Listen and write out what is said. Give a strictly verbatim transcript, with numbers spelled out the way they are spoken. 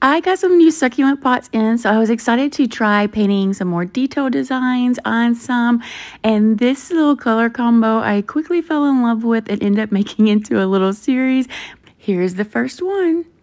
I got some new succulent pots in, so I was excited to try painting some more detailed designs on some. And this little color combo I quickly fell in love with and ended up making into a little series. Here's the first one.